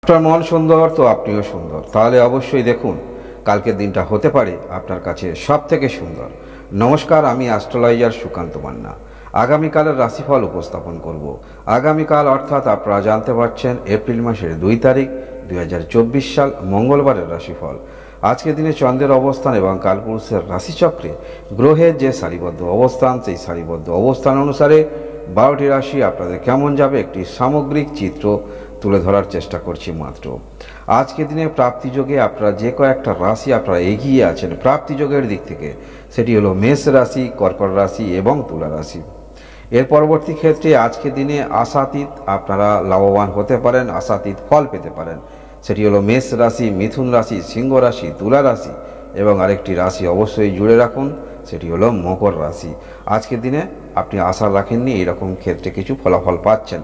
আপনার মন সুন্দর তো আপনিও সুন্দর, তাহলে অবশ্যই দেখুন কালকের দিনটা হতে পারে আপনার কাছে সব থেকে সুন্দর। নমস্কার, আমি অ্যাস্ট্রোলজার সুকান্ত মান্না। আগামীকালের রাশিফল উপস্থাপন করব। আগামীকাল অর্থাৎ আপনারা জানতে পারছেন এপ্রিল মাসের 2 তারিখ 2024 সাল মঙ্গলবারের রাশিফল। আজকের দিনে চন্দ্রের অবস্থান এবং কালপুরুষের রাশিচক্রে গ্রহের যে সারিবদ্ধ অবস্থান, সেই সারিবদ্ধ অবস্থান অনুসারে 12টি রাশি আপনাদের কেমন যাবে একটি সামগ্রিক চিত্র তুলে ধরার চেষ্টা করছি মাত্র। আজকের দিনে প্রাপ্তিযোগে আপনারা যে কয়েকটা রাশি আপনারা এগিয়ে আছেন প্রাপ্তিযোগের দিক থেকে, সেটি হলো মেষ রাশি, কর্কট রাশি এবং তুলা রাশি। এর পরবর্তী ক্ষেত্রে আজকের দিনে আশাতীত আপনারা লাভবান হতে পারেন, আশাতীত ফল পেতে পারেন, সেটি হলো মেষ রাশি, মিথুন রাশি, সিংহ রাশি, তুলা রাশি এবং আরেকটি রাশি অবশ্যই জুড়ে রাখুন, সেটি হলো মকর রাশি। আজকের দিনে আপনি আশা রাখেননি এরকম ক্ষেত্রে কিছু ফলাফল পাচ্ছেন।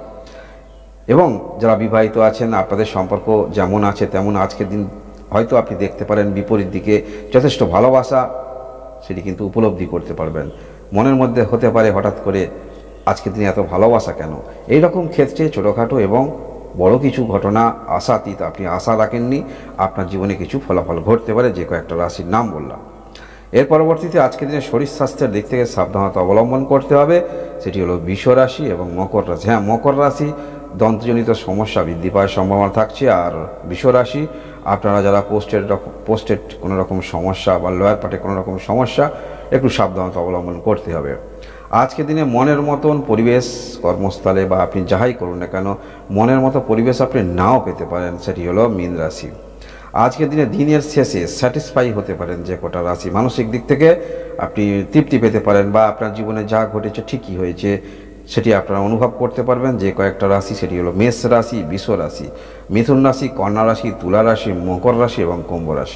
এবং যারা বিবাহিত আছেন আপনাদের সম্পর্ক যেমন আছে তেমন আজকের দিন হয়তো আপনি দেখতে পারেন বিপরীত দিকে যথেষ্ট ভালোবাসা সেটি কিন্তু উপলব্ধি করতে পারবেন। মনের মধ্যে হতে পারে হঠাৎ করে আজকের দিনে এত ভালোবাসা কেন, এই রকম ক্ষেত্রে ছোটোখাটো এবং বড় কিছু ঘটনা আশাতীত আপনি আশা রাখেননি আপনার জীবনে কিছু ফলাফল ঘটতে পারে, যে কয়েকটা রাশির নাম বললাম। এর পরবর্তীতে আজকের দিনে শরীর স্বাস্থ্যের দিক থেকে সাবধানতা অবলম্বন করতে হবে, সেটি হলো বৃষ রাশি এবং মকর রাশি। হ্যাঁ, মকর রাশি দন্তজনিত সমস্যা বৃদ্ধি পাওয়ার সম্ভাবনা থাকছে, আর বৃষ রাশি আপনারা যারা পোস্টেড কোনো রকম সমস্যা বা লোয়ার পার্টে কোনো রকম সমস্যা একটু সাবধানতা অবলম্বন করতে হবে। আজকের দিনে মনের মতন পরিবেশ কর্মস্থলে বা আপনি যাহাই করুন না কেন মনের মতো পরিবেশ আপনি নাও পেতে পারেন, সেটি হলো মীন রাশি। আজকের দিনে দিনের শেষে স্যাটিসফাই হতে পারেন যে কটা রাশি, মানসিক দিক থেকে আপনি তৃপ্তি পেতে পারেন বা আপনার জীবনে যা ঘটেছে ঠিকই হয়েছে সেটি আপনারা অনুভব করতে পারবেন। যে কয়েকটা রাশি সেটি হলো মেষ রাশি, বৃষ রাশি, মিথুন রাশি, কন্যা রাশি, তুলা রাশি, মকর রাশি এবং কুম্ভ রাশি।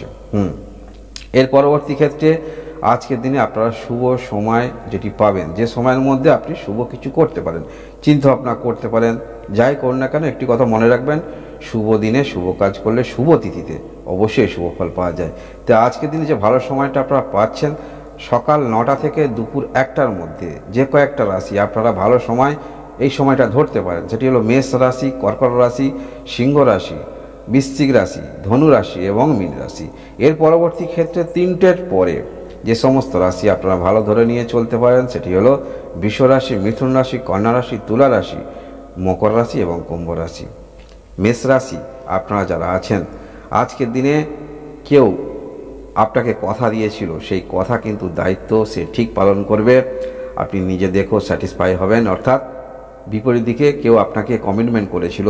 এর পরবর্তী ক্ষেত্রে আজকের দিনে আপনারা শুভ সময় যেটি পাবেন, যে সময়ের মধ্যে আপনি শুভ কিছু করতে পারেন, চিন্তা ভাবনা করতে পারেন, যাই করুন না কেন একটি কথা মনে রাখবেন, শুভ দিনে শুভ কাজ করলে শুভ তিথিতে অবশ্যই শুভ ফল পাওয়া যায়। তো আজকের দিনে যে ভালো সময়টা আপনারা পাচ্ছেন সকাল 9টা থেকে দুপুর 1টার মধ্যে যে কয়েকটা রাশি আপনারা ভালো সময় এই সময়টা ধরতে পারেন, সেটি হলো মেষ রাশি, কর্কট রাশি, সিংহ রাশি, বৃশ্চিক রাশি, ধনু রাশি এবং মীন রাশি। এর পরবর্তী ক্ষেত্রে 3টের পরে যে সমস্ত রাশি আপনারা ভালো ধরে নিয়ে চলতে পারেন সেটি হলো বৃষ রাশি, মিথুন রাশি, কন্যা রাশি, তুলা রাশি, মকর রাশি এবং কুম্ভ রাশি। মেষ রাশি আপনারা যারা আছেন আজকের দিনে কেউ আপনাকে কথা দিয়েছিল, সেই কথা কিন্তু দায়িত্ব সে ঠিক পালন করবে, আপনি নিজে দেখো স্যাটিসফাই হবেন। অর্থাৎ বিপরীত দিকে কেউ আপনাকে কমিটমেন্ট করেছিল,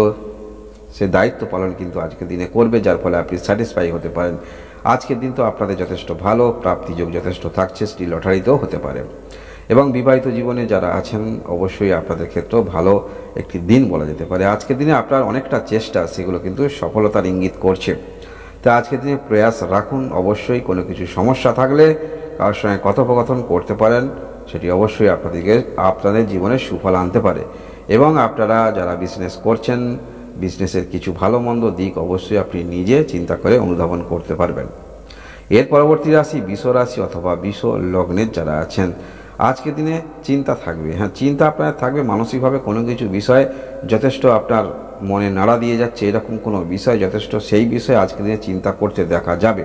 সে দায়িত্ব পালন কিন্তু আজকের দিনে করবে, যার ফলে আপনি স্যাটিসফাই হতে পারেন। আজকের দিন তো আপনাদের যথেষ্ট ভালো, প্রাপ্তিযোগ যথেষ্ট থাকছে, স্ত্রী লটারিতেও হতে পারে। এবং বিবাহিত জীবনে যারা আছেন অবশ্যই আপনাদের ক্ষেত্রেও ভালো একটি দিন বলা যেতে পারে। আজকের দিনে আপনার অনেকটা চেষ্টা সেগুলো কিন্তু সফলতার ইঙ্গিত করছে। তা আজকের দিনে প্রয়াস রাখুন, অবশ্যই কোনো কিছু সমস্যা থাকলে কারোর সঙ্গে কথোপকথন করতে পারেন, সেটি অবশ্যই আপনাদের জীবনে সুফল আনতে পারে। এবং আপনারা যারা বিজনেস করছেন বিজনেসের কিছু ভালো মন্দ দিক অবশ্যই আপনি নিজে চিন্তা করে অনুধাবন করতে পারবেন। এর পরবর্তী রাশি বৃষ রাশি অথবা বৃষ লগ্নের যারা আছেন আজকের দিনে চিন্তা থাকবে। হ্যাঁ, চিন্তা আপনার থাকবে, মানসিকভাবে কোনো কিছু বিষয়ে যথেষ্ট আপনার মনে নাড়া দিয়ে যাচ্ছে এরকম কোনো বিষয় যথেষ্ট সেই বিষয়ে আজকের দিনে চিন্তা করতে দেখা যাবে।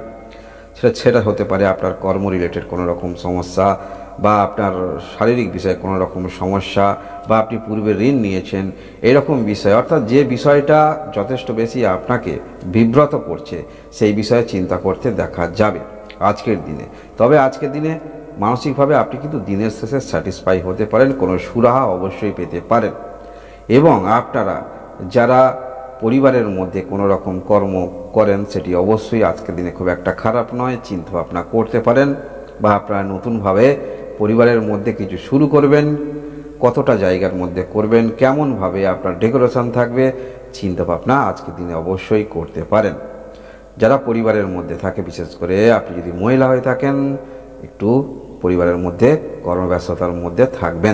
সেটা হতে পারে আপনার কর্ম রিলেটেড কোনো রকম সমস্যা বা আপনার শারীরিক বিষয়ে কোনো রকম সমস্যা বা আপনি পূর্বে ঋণ নিয়েছেন এরকম বিষয়, অর্থাৎ যে বিষয়টা যথেষ্ট বেশি আপনাকে বিব্রত করছে সেই বিষয়ে চিন্তা করতে দেখা যাবে আজকের দিনে। তবে আজকের দিনে মানসিকভাবে আপনি কিন্তু দিনের শেষে স্যাটিসফাই হতে পারেন, কোনো সুরাহা অবশ্যই পেতে পারেন। এবং আপনারা যারা পরিবারের মধ্যে কোনো রকম কর্ম করেন সেটি অবশ্যই আজকের দিনে খুব একটা খারাপ নয়, চিন্তা ভাবনা করতে পারেন বা আপনারা নতুনভাবে পরিবারের মধ্যে কিছু শুরু করবেন, কতটা জায়গার মধ্যে করবেন, কেমনভাবে আপনার ডেকোরেশন থাকবে চিন্তা ভাবনা আজকের দিনে অবশ্যই করতে পারেন। যারা পরিবারের মধ্যে থাকে বিশেষ করে আপনি যদি মহিলা হয়ে থাকেন একটু পরিবারের মধ্যে কর্মব্যস্ততার মধ্যে থাকবেন।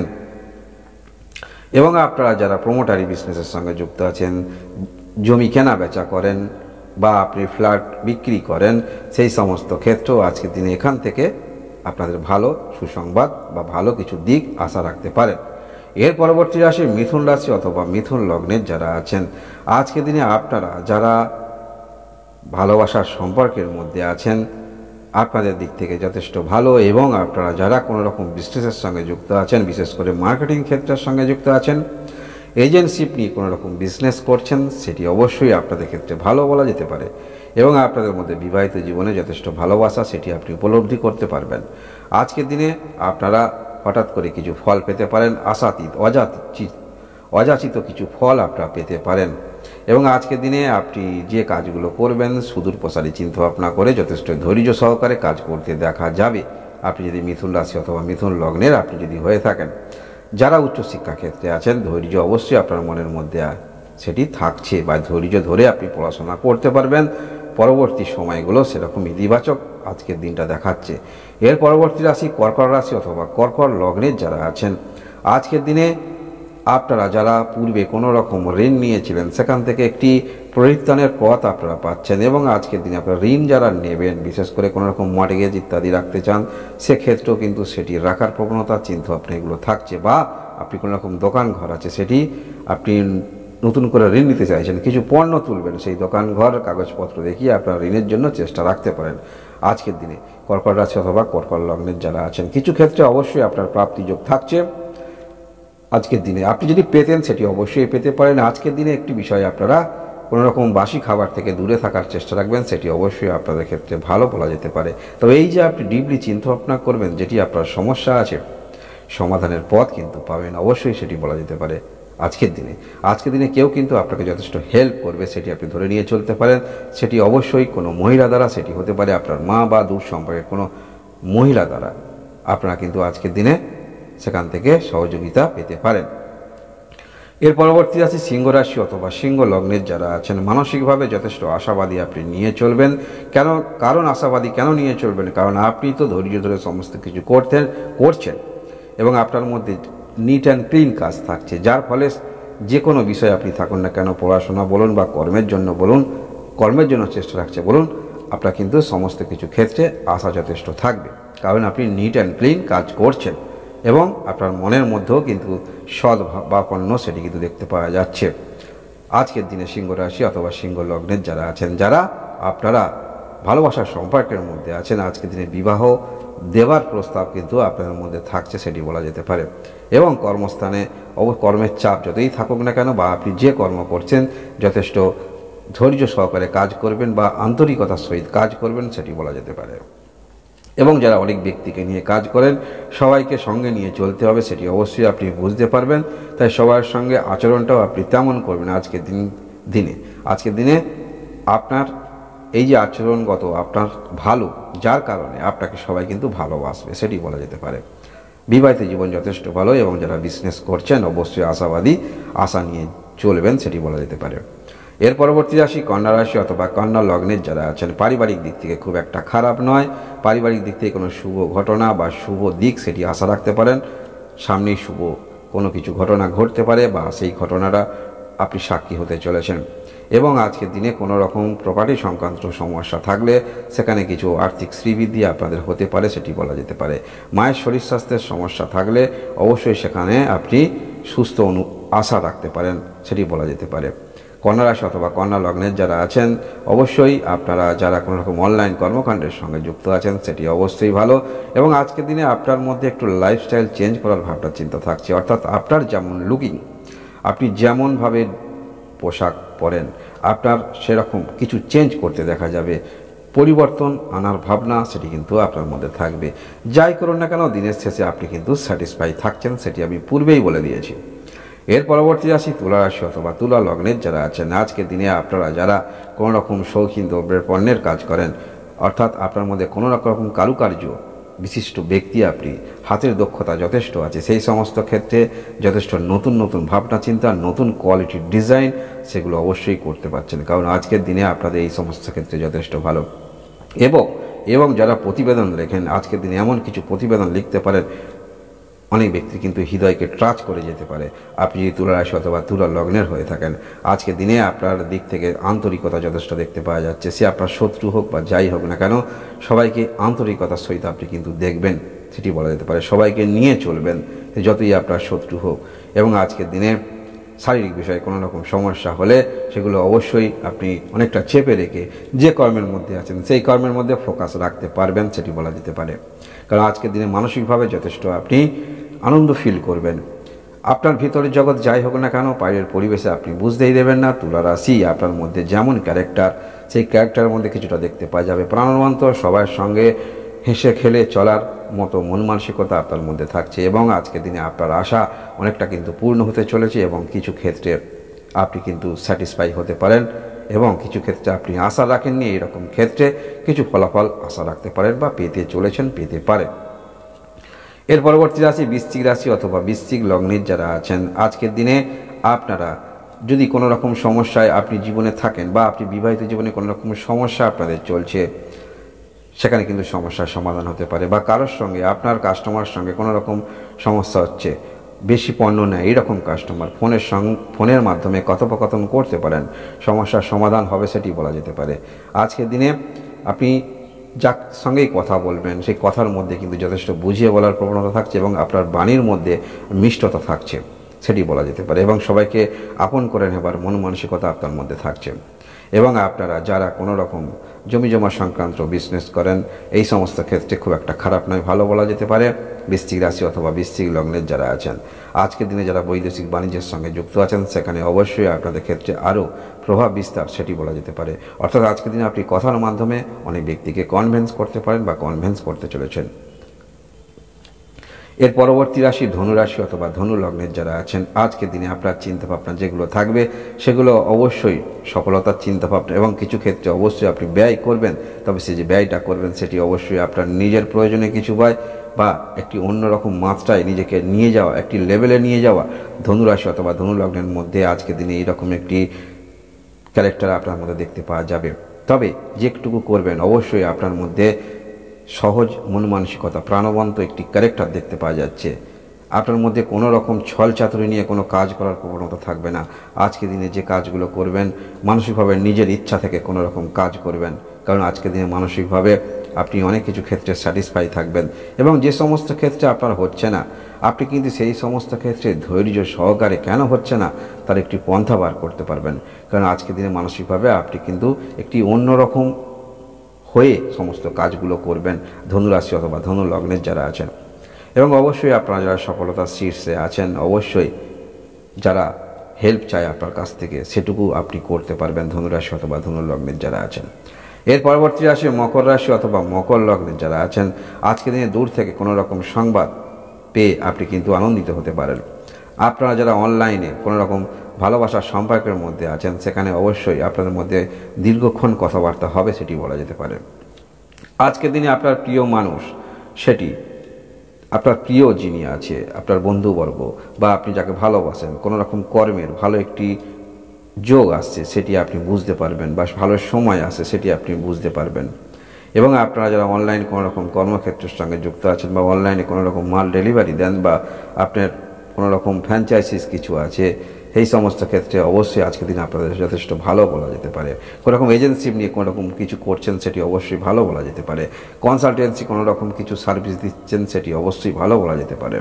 এবং আপনারা যারা প্রমোটারি বিজনেসের সঙ্গে যুক্ত আছেন, জমি কেনা বেচা করেন বা আপনি ফ্ল্যাট বিক্রি করেন, সেই সমস্ত ক্ষেত্রেও আজকের দিনে এখান থেকে আপনাদের ভালো সুসংবাদ বা ভালো কিছু দিক আশা রাখতে পারেন। এর পরবর্তী রাশি মিথুন রাশি অথবা মিথুন লগ্নের যারা আছেন, আজকের দিনে আপনারা যারা ভালোবাসার সম্পর্কের মধ্যে আছেন আপনাদের দিক থেকে যথেষ্ট ভালো, এবং আপনারা যারা কোনো রকম বিজনেসের সঙ্গে যুক্ত আছেন, বিশেষ করে মার্কেটিং ক্ষেত্রের সঙ্গে যুক্ত আছেন, এজেন্সিপ নিয়ে কোনো রকম বিজনেস করছেন, সেটি অবশ্যই আপনাদের ক্ষেত্রে ভালো বলা যেতে পারে। এবং আপনাদের মধ্যে বিবাহিত জীবনে যথেষ্ট ভালোবাসা সেটি আপনি উপলব্ধি করতে পারবেন। আজকের দিনে আপনারা হঠাৎ করে কিছু ফল পেতে পারেন, আশাতীত অযাচিত কিছু ফল আপনারা পেতে পারেন। এবং আজকের দিনে আপনি যে কাজগুলো করবেন সুদূর প্রসারী চিন্তাভাবনা করে যথেষ্ট ধৈর্য সহকারে কাজ করতে দেখা যাবে। আপনি যদি মিথুন রাশি অথবা মিথুন লগ্নের আপনি যদি হয়ে থাকেন, যারা উচ্চশিক্ষা ক্ষেত্রে আছেন, ধৈর্য অবশ্যই আপনার মনের মধ্যে সেটি থাকছে, বা ধৈর্য ধরে আপনি পড়াশোনা করতে পারবেন। পরবর্তী সময়গুলো সেরকম ইতিবাচক আজকের দিনটা দেখাচ্ছে। এর পরবর্তী রাশি কর্কট রাশি অথবা কর্কট লগ্নের যারা আছেন, আজকের দিনে আপনারা যারা পূর্বে কোনো রকম ঋণ নিয়েছিলেন সেখান থেকে একটি পরিত্রাণের পথ আপনারা পাচ্ছেন। এবং আজকের দিনে আপনারা ঋণ যারা নেবেন, বিশেষ করে কোনো রকম মর্টগেজ ইত্যাদি রাখতে চান, সেক্ষেত্রেও কিন্তু সেটি রাখার প্রবণতা চিন্তা আপনি এগুলো থাকছে। বা আপনি কোনো রকম দোকান ঘর আছে, সেটি আপনি নতুন করে ঋণ নিতে চাইছেন, কিছু পণ্য তুলবেন, সেই দোকান ঘর কাগজপত্র দেখিয়ে আপনারা ঋণের জন্য চেষ্টা রাখতে পারেন। আজকের দিনে কর্কট রাশি অথবা কর্কট লগ্নের যারা আছেন, কিছু ক্ষেত্রে অবশ্যই আপনার প্রাপ্তিযোগ থাকছে। আজকের দিনে আপনি যদি পেতেন সেটি অবশ্যই পেতে পারেন। আজকের দিনে একটি বিষয় আপনারা কোনো রকম বাসি খাবার থেকে দূরে থাকার চেষ্টা রাখবেন, সেটি অবশ্যই আপনাদের ক্ষেত্রে ভালো বলা যেতে পারে। তবে এই যে আপনি ডিপলি চিন্তাভাবনা করবেন, যেটি আপনার সমস্যা আছে, সমাধানের পথ কিন্তু পাবেন, অবশ্যই সেটি বলা যেতে পারে। আজকের দিনে কেউ কিন্তু আপনাকে যথেষ্ট হেল্প করবে, সেটি আপনি ধরে নিয়ে চলতে পারেন। সেটি অবশ্যই কোনো মহিলা দ্বারা, সেটি হতে পারে আপনার মা বা দূর সম্পর্কের কোনো মহিলা দ্বারা। আপনারা কিন্তু আজকের দিনে সেখান থেকে সহযোগিতা পেতে পারেন। এর পরবর্তী আছে সিংহ রাশি অথবা সিংহ লগ্নের যারা আছেন, মানসিকভাবে যথেষ্ট আশাবাদী আপনি নিয়ে চলবেন। কারণ আশাবাদী কেন নিয়ে চলবেন? কারণ আপনি তো ধৈর্য ধরে সমস্ত কিছু করছেন, এবং আপনার মধ্যে নিট অ্যান্ড ক্লিন কাজ থাকছে, যার ফলে যে কোনো বিষয়ে আপনি থাকুন না কেন, পড়াশোনা বলুন বা কর্মের জন্য চেষ্টা রাখছে বলুন, আপনার কিন্তু সমস্ত কিছু ক্ষেত্রে আশা যথেষ্ট থাকবে। কারণ আপনি নিট অ্যান্ড ক্লিন কাজ করছেন, এবং আপনার মনের মধ্যেও কিন্তু সদ্ভাবাপন্ন সেটি কিন্তু দেখতে পাওয়া যাচ্ছে। আজকের দিনে সিংহ রাশি অথবা সিংহ লগ্নের যারা আছেন, যারা আপনারা ভালোবাসার সম্পর্কের মধ্যে আছেন, আজকের দিনে বিবাহ দেওয়ার প্রস্তাব কিন্তু আপনাদের মধ্যে থাকছে, সেটি বলা যেতে পারে। এবং কর্মস্থানে কর্মের চাপ যতই থাকুক না কেন, বা আপনি যে কর্ম করছেন যথেষ্ট ধৈর্য সহকারে কাজ করবেন বা আন্তরিকতার সহিত কাজ করবেন, সেটি বলা যেতে পারে। এবং যারা অনেক ব্যক্তিকে নিয়ে কাজ করেন, সবাইকে সঙ্গে নিয়ে চলতে হবে, সেটি অবশ্যই আপনি বুঝতে পারবেন। তাই সবার সঙ্গে আচরণটাও আপনি তেমন করবেন আজকের দিনে আপনার এই যে আচরণগত আপনার ভালো, যার কারণে আপনাকে সবাই কিন্তু ভালোবাসবে, সেটি বলা যেতে পারে। বিবাহিত জীবন যথেষ্ট ভালো, এবং যারা বিজনেস করছেন অবশ্যই আশাবাদী, আশা নিয়ে চলবেন, সেটি বলা যেতে পারে। এর পরবর্তী রাশি কন্যা রাশি অথবা কন্যা লগ্নের যারা আছেন, পারিবারিক দিক থেকে খুব একটা খারাপ নয়। পারিবারিক দিক থেকে কোনো শুভ ঘটনা বা শুভ দিক সেটি আশা রাখতে পারেন। সামনেই শুভ কোনো কিছু ঘটনা ঘটতে পারে, বা সেই ঘটনাটা আপনি সাক্ষী হতে চলেছেন। এবং আজকের দিনে কোনো রকম প্রপার্টি সংক্রান্ত সমস্যা থাকলে সেখানে কিছু আর্থিক শ্রীবৃদ্ধি আপনাদের হতে পারে, সেটি বলা যেতে পারে। মায়ের শরীর স্বাস্থ্যের সমস্যা থাকলে অবশ্যই সেখানে আপনি সুস্থ আশা রাখতে পারেন, সেটি বলা যেতে পারে। কন্যা রাশি অথবা কন্যা লগ্নের যারা আছেন, অবশ্যই আপনারা যারা কোনো রকম অনলাইন কর্মকাণ্ডের সঙ্গে যুক্ত আছেন, সেটি অবশ্যই ভালো। এবং আজকের দিনে আপনার মধ্যে একটু লাইফস্টাইল চেঞ্জ করার ভাবনা চিন্তা থাকছে, অর্থাৎ আপনার যেমন লুকিং, আপনি যেমনভাবে পোশাক পরেন, আপনার সেরকম কিছু চেঞ্জ করতে দেখা যাবে, পরিবর্তন আনার ভাবনা সেটি কিন্তু আপনার মধ্যে থাকবে। যাই করুন না কেন, দিনের শেষে আপনি কিন্তু স্যাটিসফাই থাকছেন, সেটি আমি পূর্বেই বলে দিয়েছি। এর পরবর্তী রাশি তুলা রাশি অথবা তুলা লগ্নের যারা আছেন, আজকের দিনে আপনারা যারা কোনো রকম শৌখিন দ্রব্যের পণ্যের কাজ করেন, অর্থাৎ আপনার মধ্যে কোনো রকম কারুকার্য বিশিষ্ট ব্যক্তি, আপনি হাতের দক্ষতা যথেষ্ট আছে, সেই সমস্ত ক্ষেত্রে যথেষ্ট নতুন নতুন ভাবনা চিন্তা, নতুন কোয়ালিটির ডিজাইন সেগুলো অবশ্যই করতে পারছেন। কারণ আজকের দিনে আপনাদের এই সমস্ত ক্ষেত্রে যথেষ্ট ভালো। এবং যারা প্রতিবেদন লেখেন, আজকের দিনে এমন কিছু প্রতিবেদন লিখতে পারেন, অনেক ব্যক্তি কিন্তু হৃদয়কে টাচ করে যেতে পারে। আপনি যদি তুলা রাশি অথবা তুলা লগ্নের হয়ে থাকেন, আজকের দিনে আপনার দিক থেকে আন্তরিকতা যথেষ্ট দেখতে পাওয়া যাচ্ছে। সে আপনার শত্রু হোক বা যাই হোক না কেন, সবাইকে আন্তরিকতার সহিত আপনি কিন্তু দেখবেন, সেটি বলা যেতে পারে। সবাইকে নিয়ে চলবেন, যতই আপনার শত্রু হোক। এবং আজকের দিনে শারীরিক বিষয়ে কোনো রকম সমস্যা হলে সেগুলো অবশ্যই আপনি অনেকটা চেপে রেখে যে কর্মের মধ্যে আছেন সেই কর্মের মধ্যে ফোকাস রাখতে পারবেন, সেটি বলা যেতে পারে। কারণ আজকের দিনে মানসিকভাবে যথেষ্ট আপনি আনন্দ ফিল করবেন। আপনার ভিতরের জগৎ যাই হোক না কেন, বাইরের পরিবেশে আপনি বুঝতেই দেবেন না। তুলা রাশি, আপনার মধ্যে যেমন ক্যারেক্টার, সেই ক্যারেক্টারের মধ্যে কিছুটা দেখতে পাওয়া যাবে। প্রাণবন্ত সবার সঙ্গে হেসে খেলে চলার মতো মন মানসিকতা আপনার মধ্যে থাকছে এবং আজকের দিনে আপনার আশা অনেকটা কিন্তু পূর্ণ হতে চলেছে এবং কিছু ক্ষেত্রে আপনি কিন্তু স্যাটিসফাই হতে পারেন এবং কিছু ক্ষেত্রে আপনি আশা রাখেননি, এরকম ক্ষেত্রে কিছু ফলাফল আশা রাখতে পারেন বা পেতে চলেছেন, পেতে পারেন। এর পরবর্তী রাশি বৃশ্চিক রাশি অথবা বৃশ্চিক লগ্নের যারা আছেন, আজকের দিনে আপনারা যদি কোনো রকম সমস্যায় আপনি জীবনে থাকেন বা আপনি বিবাহিত জীবনে কোনো রকম সমস্যা আপনাদের চলছে, সেখানে কিন্তু সমস্যার সমাধান হতে পারে। বা কারোর সঙ্গে আপনার কাস্টমার সঙ্গে কোনো রকম সমস্যা হচ্ছে, বেশি পণ্য নেয় এরকম কাস্টমার, ফোনের মাধ্যমে কথোপকথন করতে পারেন, সমস্যার সমাধান হবে সেটি বলা যেতে পারে। আজকের দিনে আপনি যার সঙ্গেই কথা বলবেন সেই কথার মধ্যে কিন্তু যথেষ্ট বুঝিয়ে বলার প্রবণতা থাকছে এবং আপনার বাণীর মধ্যে মিষ্টতা থাকছে, সেটি বলা যেতে পারে। এবং সবাইকে আপন করে নেবার মন মানসিকতা আপনার মধ্যে থাকছে। এবং আপনারা যারা কোনো রকম জমি জমা সংক্রান্ত বিজনেস করেন, এই সমস্ত ক্ষেত্রে খুব একটা খারাপ নয়, ভালো বলা যেতে পারে। বৃশ্চিক রাশি অথবা বৃশ্চিক লগ্নের যারা আছেন, আজকের দিনে যারা বৈদেশিক বাণিজ্যের সঙ্গে যুক্ত আছেন, সেখানে অবশ্যই আপনাদের ক্ষেত্রে আরও প্রভাব বিস্তার, সেটি বলা যেতে পারে। অর্থাৎ আজকের দিনে আপনি কথার মাধ্যমে অনেক ব্যক্তিকে কনভিন্স করতে পারেন বা কনভিন্স করতে চলেছেন। এর পরবর্তী রাশি ধনুরাশি অথবা ধনু লগ্নের যারা আছেন, আজকের দিনে আপনার চিন্তাভাবনা যেগুলো থাকবে সেগুলো অবশ্যই সফলতার চিন্তাভাবনা এবং কিছু ক্ষেত্রে অবশ্যই আপনি ব্যয় করবেন। তবে সেই যে ব্যয়টা করবেন সেটি অবশ্যই আপনার নিজের প্রয়োজনে কিছু ব্যয় বা একটি অন্যরকম মাত্রায় নিজেকে নিয়ে যাওয়া, একটি লেভেলে নিয়ে যাওয়া। ধনুরাশি অথবা ধনু লগ্নের মধ্যে আজকের দিনে এইরকম একটি ক্যারেক্টার আপনার মধ্যে দেখতে পাওয়া যাবে। তবে যেটুকু করবেন অবশ্যই আপনার মধ্যে সহজ মন মানসিকতা, প্রাণবন্ত একটি ক্যারেক্টার দেখতে পাওয়া যাচ্ছে। আপনার মধ্যে কোনো রকম ছল চাতুরি নিয়ে কোনো কাজ করার প্রবণতা থাকবে না। আজকে দিনে যে কাজগুলো করবেন মানসিকভাবে নিজের ইচ্ছা থেকে কোনো রকম কাজ করবেন, কারণ আজকে দিনে মানসিকভাবে আপনি অনেক কিছু ক্ষেত্রে স্যাটিসফাই থাকবেন এবং যে সমস্ত ক্ষেত্রে আপনার হচ্ছে না, আপনি কিন্তু সেই সমস্ত ক্ষেত্রে ধৈর্য সহকারে কেন হচ্ছে না তার একটি পন্থা বার করতে পারবেন। কারণ আজকে দিনে মানসিকভাবে আপনি কিন্তু একটি অন্যরকম হয়ে সমস্ত কাজগুলো করবেন, ধনুরাশি অথবা ধনু লগ্নের যারা আছেন। এবং অবশ্যই আপনারা যারা সফলতার শীর্ষে আছেন, অবশ্যই যারা হেল্প চায় আপনার কাছ থেকে সেটুকু আপনি করতে পারবেন, ধনুরাশি অথবা ধনু লগ্নের যারা আছেন। এর পরবর্তী রাশি মকর রাশি অথবা মকর লগ্নের যারা আছেন, আজকে দিনে দূর থেকে কোনো রকম সংবাদ পেয়ে আপনি কিন্তু আনন্দিত হতে পারেন। আপনারা যারা অনলাইনে কোনো রকম ভালোবাসার সম্পর্কের মধ্যে আছেন, সেখানে অবশ্যই আপনাদের মধ্যে দীর্ঘক্ষণ কথাবার্তা হবে, সেটি বলা যেতে পারে। আজকের দিনে আপনার প্রিয় মানুষ, সেটি আপনার প্রিয় যিনি আছে, আপনার বন্ধুবর্গ বা আপনি যাকে ভালোবাসেন, কোনো রকম কর্মের ভালো একটি যোগ আসছে সেটি আপনি বুঝতে পারবেন বা ভালো সময় আসে সেটি আপনি বুঝতে পারবেন। এবং আপনারা যারা অনলাইন কোনো রকম কর্মক্ষেত্রের সঙ্গে যুক্ত আছেন বা অনলাইনে কোনো রকম মাল ডেলিভারি দেন বা আপনার কোনো রকম ফ্র্যাঞ্চাইজিস কিছু আছে, এই সমস্ত ক্ষেত্রে অবশ্যই আজকের দিনে আপনাদের যথেষ্ট ভালো বলা যেতে পারে। কোনো রকম এজেন্সি নিয়ে কোনো রকম কিছু করছেন সেটি অবশ্যই ভালো বলা যেতে পারে। কনসালটেন্সি কোনো রকম কিছু সার্ভিস দিচ্ছেন সেটি অবশ্যই ভালো বলা যেতে পারে।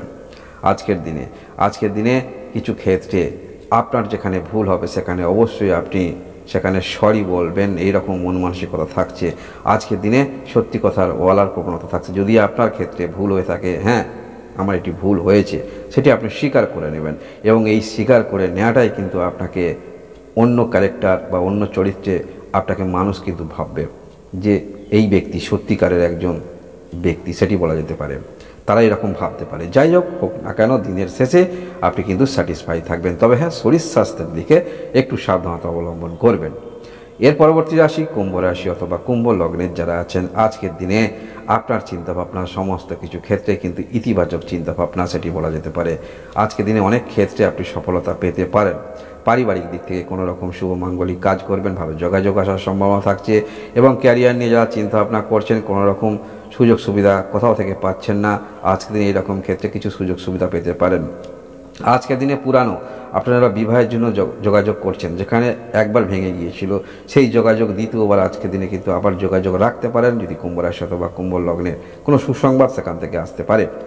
আজকের দিনে কিছু ক্ষেত্রে আপনার যেখানে ভুল হবে সেখানে অবশ্যই আপনি সেখানে সরি বলবেন, এইরকম মন মানসিকতা থাকছে। আজকের দিনে সত্যি কথার বলার প্রবণতা থাকছে। যদি আপনার ক্ষেত্রে ভুল হয়ে থাকে, হ্যাঁ আমার এটি ভুল হয়েছে, সেটি আপনি স্বীকার করে নেবেন এবং এই স্বীকার করে নেওয়াটাই কিন্তু আপনাকে অন্য ক্যারেক্টার বা অন্য চরিত্রে আপনাকে মানুষ কিন্তু ভাববে যে এই ব্যক্তি সত্যিকারের একজন ব্যক্তি, সেটি বলা যেতে পারে। তারা এরকম ভাবতে পারে। যাই হোক না কেন, দিনের শেষে আপনি কিন্তু স্যাটিসফাই থাকবেন। তবে হ্যাঁ, শরীর স্বাস্থ্যের দিকে একটু সাবধানতা অবলম্বন করবেন। এর পরবর্তী রাশি কুম্ভ রাশি অথবা কুম্ভ লগ্নের যারা আছেন, আজকের দিনে আপনার চিন্তাভাবনা সমস্ত কিছু ক্ষেত্রে কিন্তু ইতিবাচক চিন্তাভাবনা, সেটি বলা যেতে পারে। আজকের দিনে অনেক ক্ষেত্রে আপনি সফলতা পেতে পারেন। পারিবারিক দিক থেকে কোনো রকম শুভ মাঙ্গলিক কাজ করবেন, ভাবে যোগাযোগ আসার সম্ভাবনা থাকছে এবং ক্যারিয়ার নিয়ে যারা চিন্তাভাবনা করছেন, কোনো রকম সুযোগ সুবিধা কোথাও থেকে পাচ্ছেন না, আজকের দিনে এইরকম ক্ষেত্রে কিছু সুযোগ সুবিধা পেতে পারেন। আজকের দিনে পুরানো আপনারা বিবাহের জন্য যোগাযোগ করছেন, যেখানে একবার ভেঙে গিয়েছিল সেই যোগাযোগ দ্বিতীয়বার আজকের দিনে কিন্তু আবার যোগাযোগ রাখতে পারেন। যদি কুম্ভ রাশি অথবা কুম্ভ লগ্নে কোনো সুসংবাদ সেখান থেকে আসতে পারে।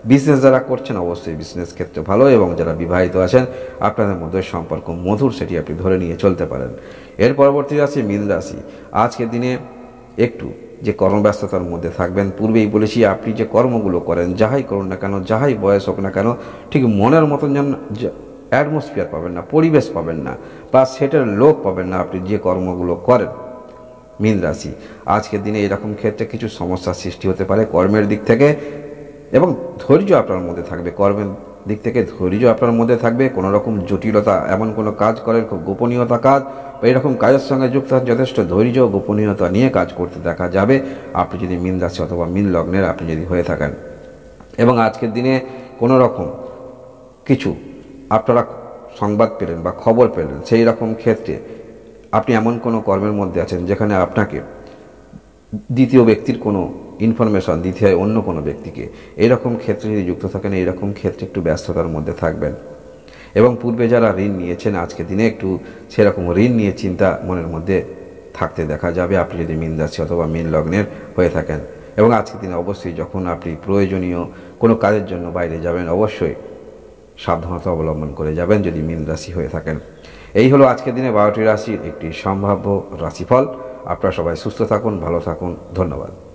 বিজনেস যারা করছেন অবশ্যই বিজনেস ক্ষেত্রে ভালো, এবং যারা বিবাহিত আছেন আপনাদের মধ্যে সম্পর্ক মধুর, সেটি আপনি ধরে নিয়ে চলতে পারেন। এর পরবর্তী রাশি মীন রাশি। আজকের দিনে একটু যে কর্মব্যস্ততার মধ্যে থাকবেন, পূর্বেই বলেছি আপনি যে কর্মগুলো করেন, যাহাই করুন না কেন, যাহাই বয়স হোক না কেন, ঠিক মনের মতন যেন অ্যাটমসফিয়ার পাবেন না, পরিবেশ পাবেন না, বা সেটার লোক পাবেন না আপনি যে কর্মগুলো করেন। মীন রাশি আজকের দিনে এরকম ক্ষেত্রে কিছু সমস্যার সৃষ্টি হতে পারে কর্মের দিক থেকে, এবং ধৈর্য আপনার মধ্যে থাকবে। কর্মের দিক থেকে ধৈর্য আপনার মধ্যে থাকবে। কোনো রকম জটিলতা, এমন কোনো কাজ করেন খুব গোপনীয়তা কাজ বা এরকম কাজের সঙ্গে যুক্ত যথেষ্ট ধৈর্য ও গোপনীয়তা নিয়ে কাজ করতে দেখা যাবে আপনি যদি মীন রাশি অথবা মীন লগ্নের আপনি যদি হয়ে থাকেন। এবং আজকের দিনে কোনো রকম কিছু আপনারা সংবাদ পেলেন বা খবর পেলেন, সেই রকম ক্ষেত্রে আপনি এমন কোনো কর্মের মধ্যে আছেন যেখানে আপনাকে দ্বিতীয় ব্যক্তির কোনো ইনফরমেশন দিতে হয় অন্য কোনো ব্যক্তিকে, এরকম ক্ষেত্রে যদি যুক্ত থাকেন এরকম ক্ষেত্রে একটু ব্যস্ততার মধ্যে থাকবেন। এবং পূর্বে যারা ঋণ নিয়েছেন আজকের দিনে একটু সেরকম ঋণ নিয়ে চিন্তা মনের মধ্যে থাকতে দেখা যাবে আপনি যদি মীন রাশি অথবা মীন লগ্নের হয়ে থাকেন। এবং আজকের দিনে অবশ্যই যখন আপনি প্রয়োজনীয় কোনো কাজের জন্য বাইরে যাবেন অবশ্যই সাবধানতা অবলম্বন করে যাবেন যদি মীন রাশি হয়ে থাকেন। এই হলো আজকের দিনে 12টি রাশির একটি সম্ভাব্য রাশিফল। আপনারা সবাই সুস্থ থাকুন, ভালো থাকুন, ধন্যবাদ।